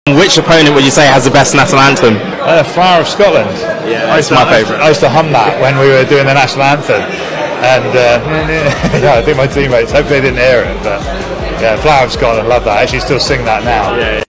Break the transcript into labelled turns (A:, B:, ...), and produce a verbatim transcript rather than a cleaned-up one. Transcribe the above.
A: Which opponent would you say has the best national anthem?
B: Uh, Flower of Scotland.
A: Yeah, that's my favourite.
B: I used to hum that when we were doing the national anthem, and uh, yeah, I think my teammates, hopefully they didn't hear it, but yeah, Flower of Scotland, love that. I actually still sing that now.
A: Yeah, yeah.